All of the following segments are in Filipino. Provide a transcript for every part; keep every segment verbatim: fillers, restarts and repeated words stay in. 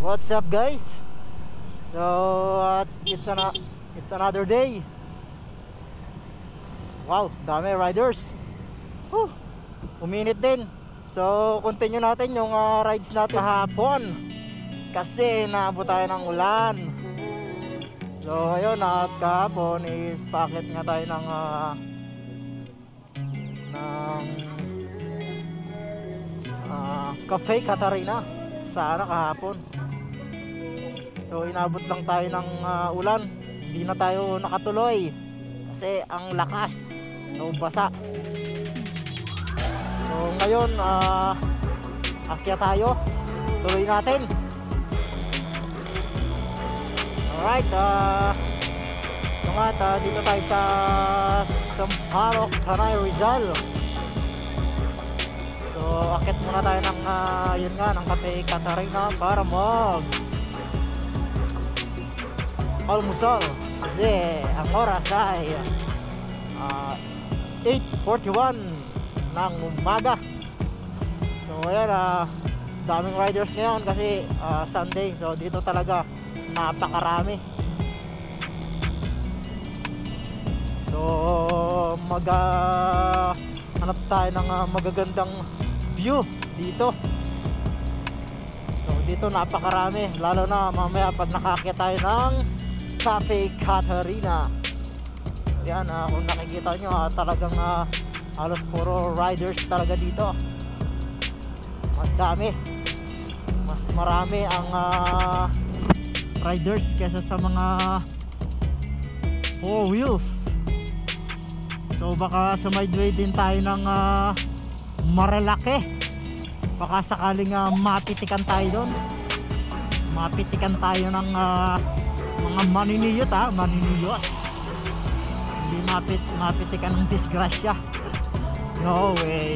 What's up, guys? So uh, it's it's, an, it's another day. Wow, dami riders. Whew, uminit din. So continue natin yung uh, rides natin kahapon kasi naabot tayo ng ulan. So ayun, at kahapon is paakit nga tayo ng uh, ng uh, Cafe Catarina sa ano kahapon. So inabot lang tayo ng uh, ulan. Hindi na tayo nakatuloy kasi ang lakas ng basa. So ngayon uh, akyat tayo. Tuloy natin. Alright, uh, so nga, uh, dito tayo sa Sampaloc, Tanay, Rizal. So akyat muna tayo ng uh, yun nga, ng Cafe Catarina para mag almusal kasi ang oras ay uh, eight forty-one ng umaga. So ayan, uh, daming riders ngayon kasi uh, Sunday. So dito talaga napakarami. So mag uh, hanap tayo ng uh, magagandang view dito. So dito napakarami, lalo na mamaya pag nakaakyat tayo ng Cafe Catarina. Yan, uh, kung nakikita nyo, uh, talagang uh, halos puro riders talaga dito. Madami. Mas marami ang uh, riders kesa sa mga four wheels. So baka sumidway din tayo ng uh, Marilake. Baka sakaling uh, mapitikan tayo doon. Mapitikan tayo ng uh, mga maniniyot, ha, maniniyot. Hindi mapit, mapitikan ng disgrasya. No way.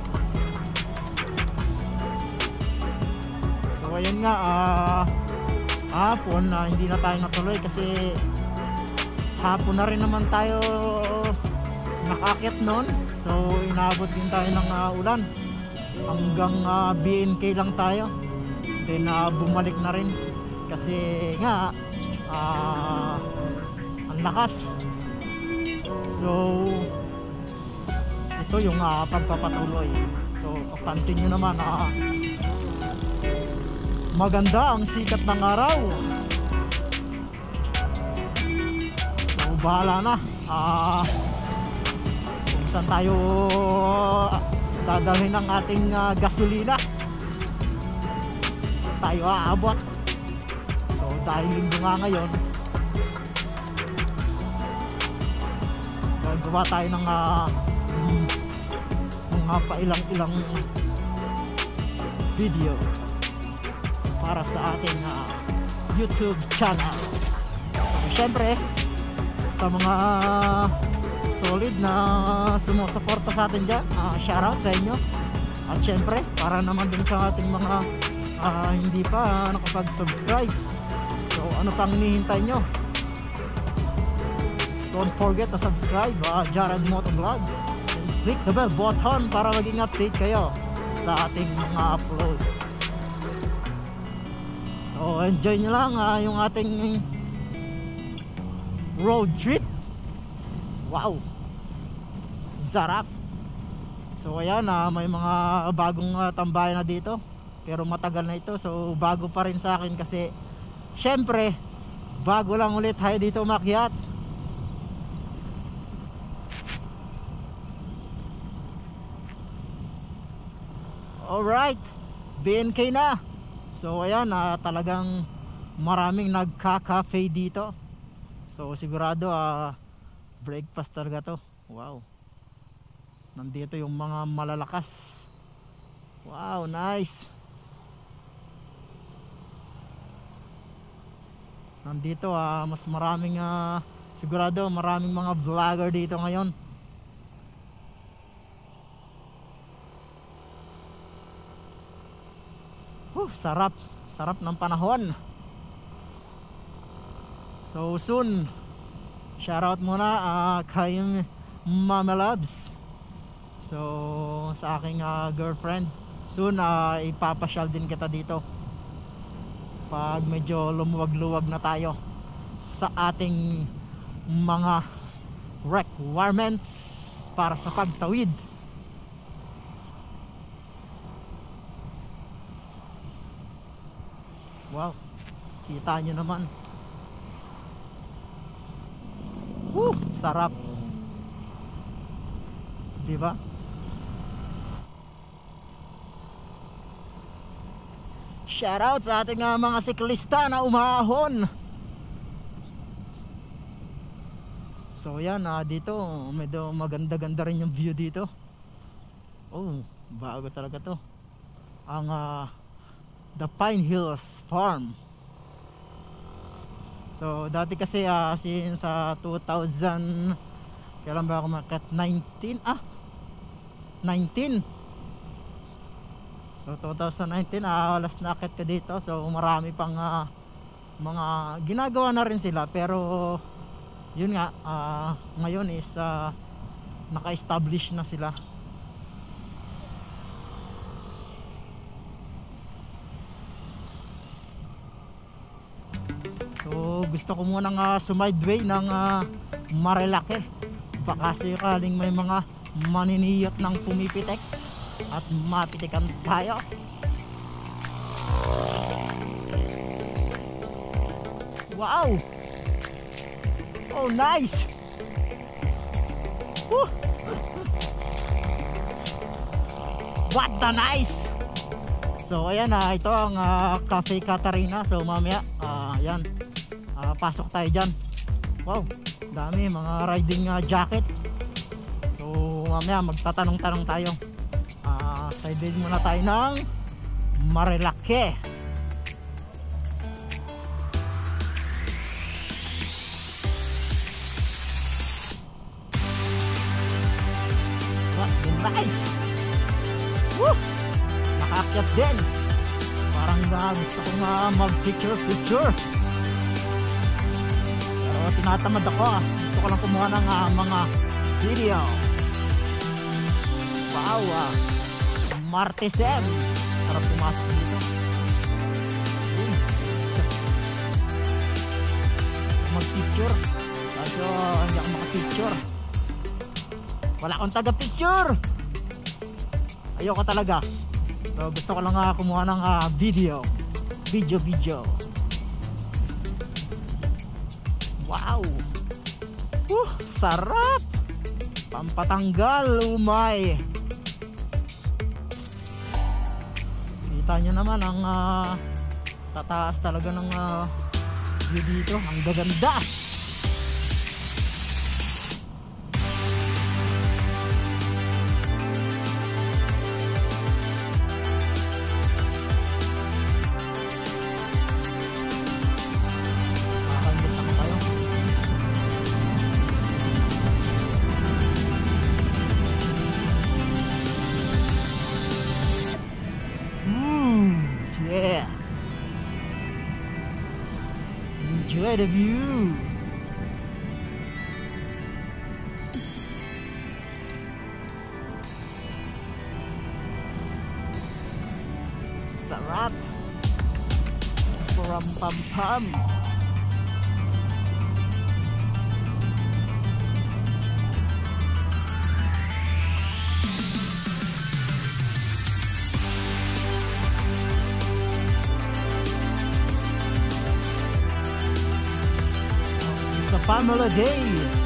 So ayun nga, uh, hapon uh, hindi na tayo natuloy kasi hapon na rin naman tayo nakakit noon. So inabot din tayo ng uh, ulan hanggang uh, B N K lang tayo. Then uh, bumalik na rin kasi nga uh, ang lakas. So ito yung uh, pagpapatuloy. So kapansin nyo naman, uh, maganda ang sikat ng araw. So bahala na uh, kung saan tayo dadalhin ng ating uh, gasolina. So tayo aabot. So dahil linggo nga ngayon, gagawa tayo ng uh, mga pailang-ilang video para sa ating uh, YouTube channel. So, syempre sa mga solid na sumusuporta sa atin dyan, uh, shoutout sa inyo. At syempre para naman din sa ating mga uh, hindi pa uh, nakapag-subscribe. So ano pang hinihintay nyo? Don't forget to subscribe, uh, Jared Motovlog, and click the bell button para maging update kayo sa ating mga upload. So enjoy nyo lang uh, yung ating road trip. Wow, sarap. So ayan, uh, may mga bagong uh, tambayan na dito, pero matagal na ito. So bago pa rin sa akin kasi syempre bago lang ulit tayo dito umakyat. Alright, B N K na. So ayan, uh, talagang maraming nagka-cafe dito. So sigurado uh, breakfast talaga to. Wow, nandito yung mga malalakas. Wow, nice. Nandito uh, mas maraming uh, sigurado maraming mga vlogger dito ngayon. Uh, sarap, sarap ng panahon. So soon, shoutout muna uh, kay Mama Loves. So sa aking uh, girlfriend, soon uh, ipapasyal din kita dito. pag medyo lumuwag-luwag na tayo sa ating mga requirements para sa pagtawid. Wow, kita nyo naman. Woo, sarap, diba? Shoutout sa ating uh, mga siklista na umahon. So yan, uh, dito medyo maganda-ganda rin yung view dito. Oh, bago talaga to. Ang uh, The Pine Hills Farm. So dati kasi uh, since sa uh, two thousand, kailan ba ako makat nineteen? Ah, nineteen. So two thousand nineteen, uh, last na akit ka dito. So marami pang uh, mga ginagawa na rin sila. Pero yun nga, uh, ngayon is uh, naka-establish na sila. So gusto ko munang uh, sumideway ng uh, Marilake. Baka sakaling may mga maniniyot ng pumipitek at mapitikan tayo. Wow! Oh, nice! Woo! What the nice! So ayan, uh, ito ang uh, Cafe Catarina. So mamaya, uh, ayan, uh, pasok tayo dyan. Wow, dami mga riding uh, jacket. So mamaya magtatanong-tanong tayo. Uh, side muna tayo ng Marilake. What the nice! Woo! Nakakyat din. Parang uh, gusto kong uh, mag picture picture. Pero tinatamad ako. Gusto ko lang kumuha ng uh, mga video. Wow, uh, Martesem. Sarap pumasok dito. uh. Mag picture. Kaso hindi ako makapicture. Wala akong taga picture. Ayoko talaga. So gusto ko lang uh, kumuha ng uh, video. Video video. Wow. Uh, sarap. Pampatanggal umay. Kita nyo naman ang uh, tataas talaga ng uh, view dito. Ang gaganda. Enjoy the view. Sarap. Pam pam pam. Family Day.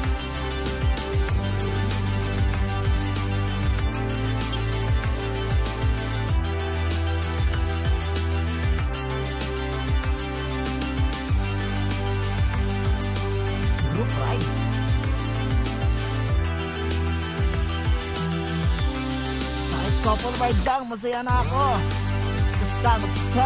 Group ride. Kahit couple ride lang, masaya na ako. Basta magsa.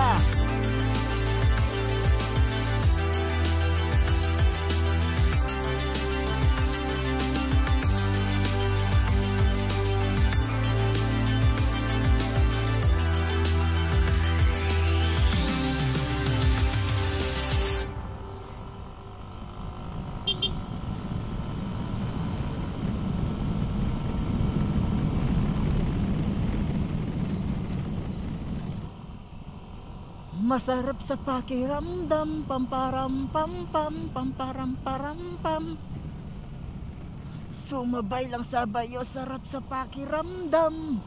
Masarap sa pakiramdam, pamparam pam pam pamparam param pam. Sumabay lang sa bayo, sarap sa pakiramdam.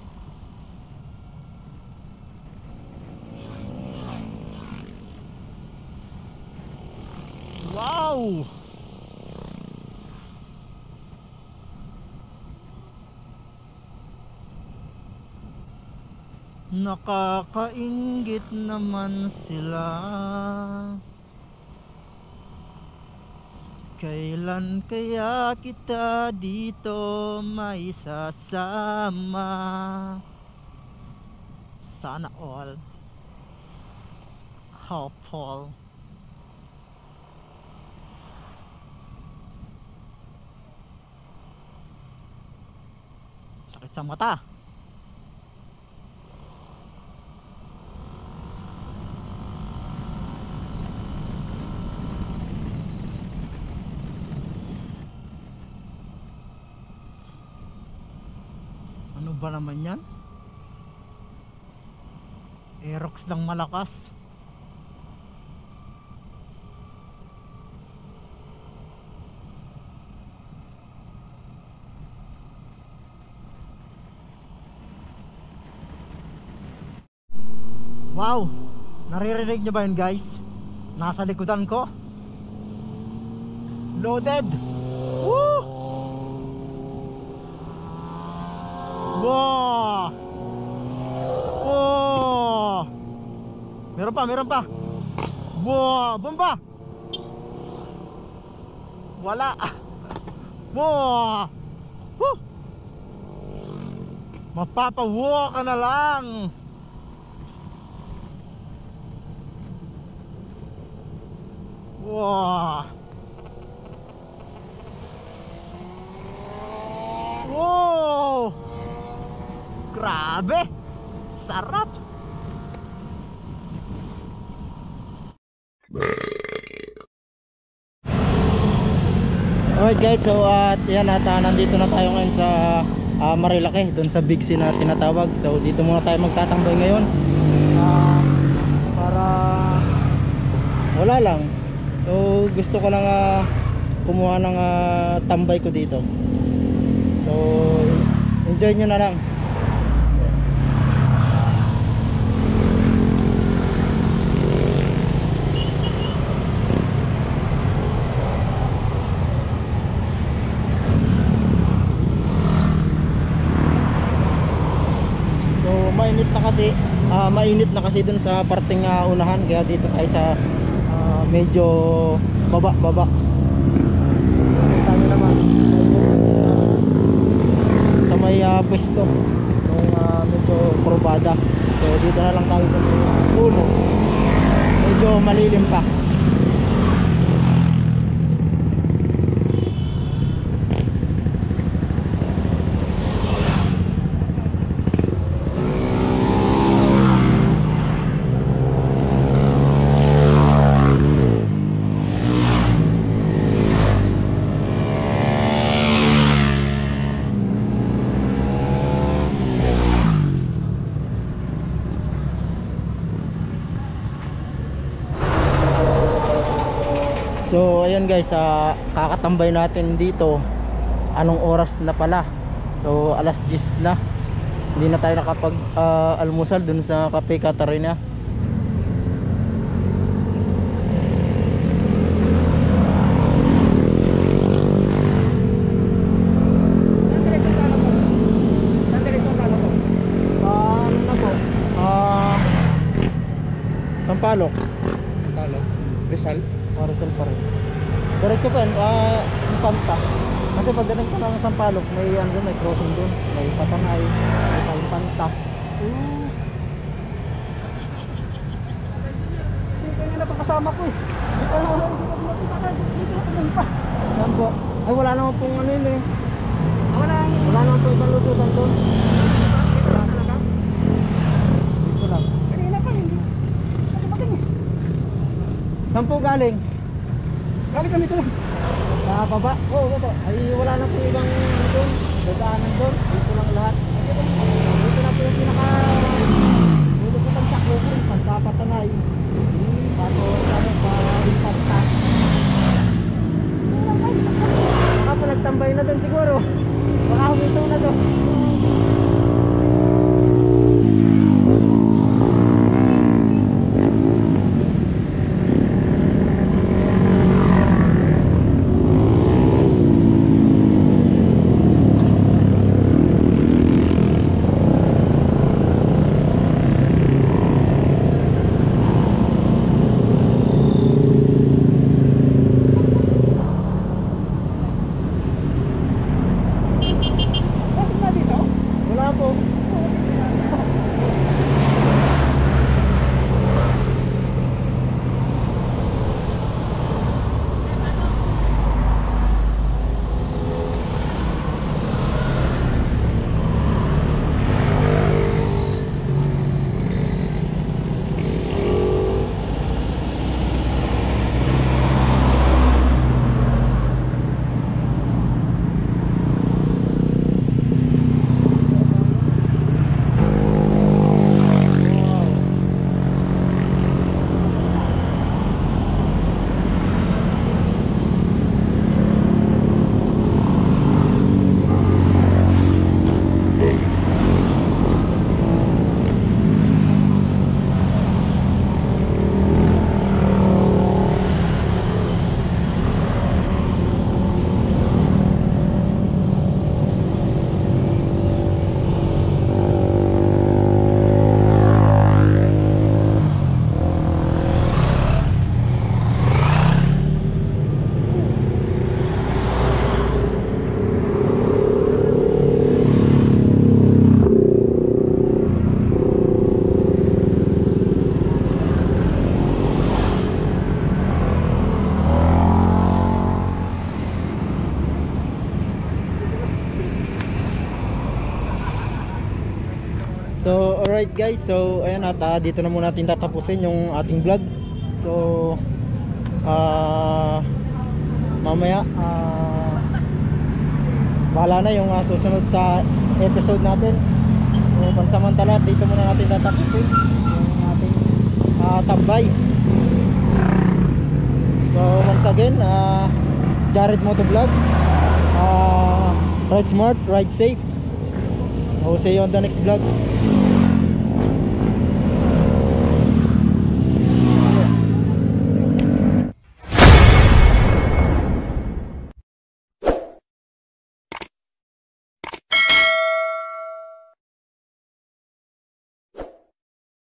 Wow! Nakakainggit naman sila. Kailan kaya kita dito may sasama? Sana all couple. Sakit sa mata. Ano ba naman yan? Aerox lang malakas. Wow! Naririnig nyo ba yun guys? Nasa likodan ko. Loaded! Woo! Wow! Wow! Meron pa, meron pa. Wow! Bomba! Wala. Wow! Woo! Mapapawa ka na lang. Wow! Wow! Grabe! Sarap! Alright guys, so at uh, yan at uh, nandito na tayo ngayon sa uh, Marilake, doon sa Big C na tinatawag. So dito muna tayo magtatambay ngayon uh, para wala lang. So gusto ko lang uh, kumuha ng uh, tambay ko dito. So enjoy nyo na lang. So mainit na kasi uh, mainit na kasi dun sa parting uh, unahan, kaya dito tayo sa uh, medyo baba baba. Tayo naman sa may uh, pwesto ng uh, medyo kurbada. So dito na lang tayo sa may uh, puno, medyo malilim pa. So ayun guys, uh, kakatambay natin dito. Anong oras na pala? So alas diyes na. Hindi na tayo nakapag uh, almusal dun sa Cafe Catarina. Uh, Sampalok. Sampalok. Rizal. Oh, Rizal pa rin. Diretso pa yun, uh, Infanta. Kasi pagdating pa ng Sampalok, may, ano, may crossing doon. May Patanay, may Infanta. Uh. Sige, kanina pa kasama ko eh. Hindi ko alam, hindi ko makita. Hindi sila pumunta. Yan po. Ay, wala naman pong ano yun eh. Wala. Wala naman pong ibang lututan doon. Wala talaga. Dito lang. Kanina pa, hindi. Ano ba ganyan? Saan po galing? Galing kami doon. Sa baba? Oo, oh, ay wala na po ibang doon. Dadaanan doon. Dito lang lahat. Dito na po yung pinaka... Dito po pang saklo ko. Pagkapatanay. So alright guys, so ayan at ah, dito na muna natin tatapusin yung ating vlog. So ah mamaya ah bahala na yung ah, susunod sa episode natin. So pansamantala dito muna natin tatapusin yung ating ah, tambay. So once again, ah Jared Motovlog, ah ride smart, ride safe. I'll see you on the next vlog.